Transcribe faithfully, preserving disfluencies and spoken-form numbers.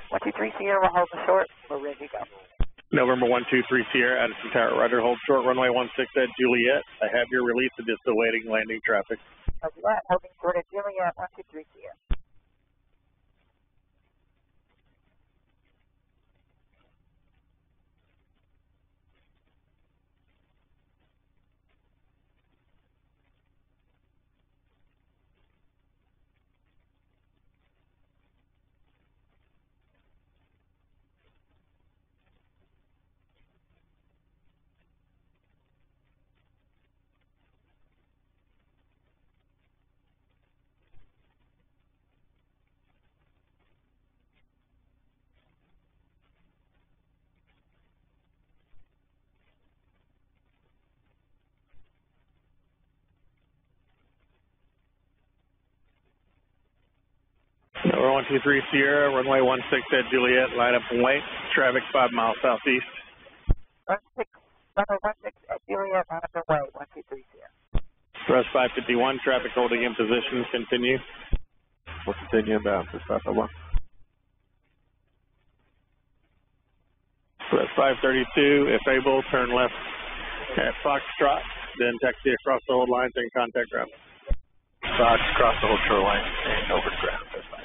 one two three Sierra, we'll hold the short. We're ready to go. November one two three Sierra, Addison Tower, Roger, hold short, runway one six at Juliet. I have your release and just awaiting landing traffic. Copy that, holding short at Juliet, one two three Sierra. November one two three Sierra, runway one six at Juliet, line up and wait. Traffic five miles southeast. one six, runway one six at Juliet, line up and wait, one two three Sierra. Thrust five fifty-one, traffic holding in position, continue. We'll continue inbound to five oh one. Thrust five thirty-two, if able, turn left at Foxtrot, then taxi across the whole line, then contact ground. Fox, cross the whole shoreline and over to ground.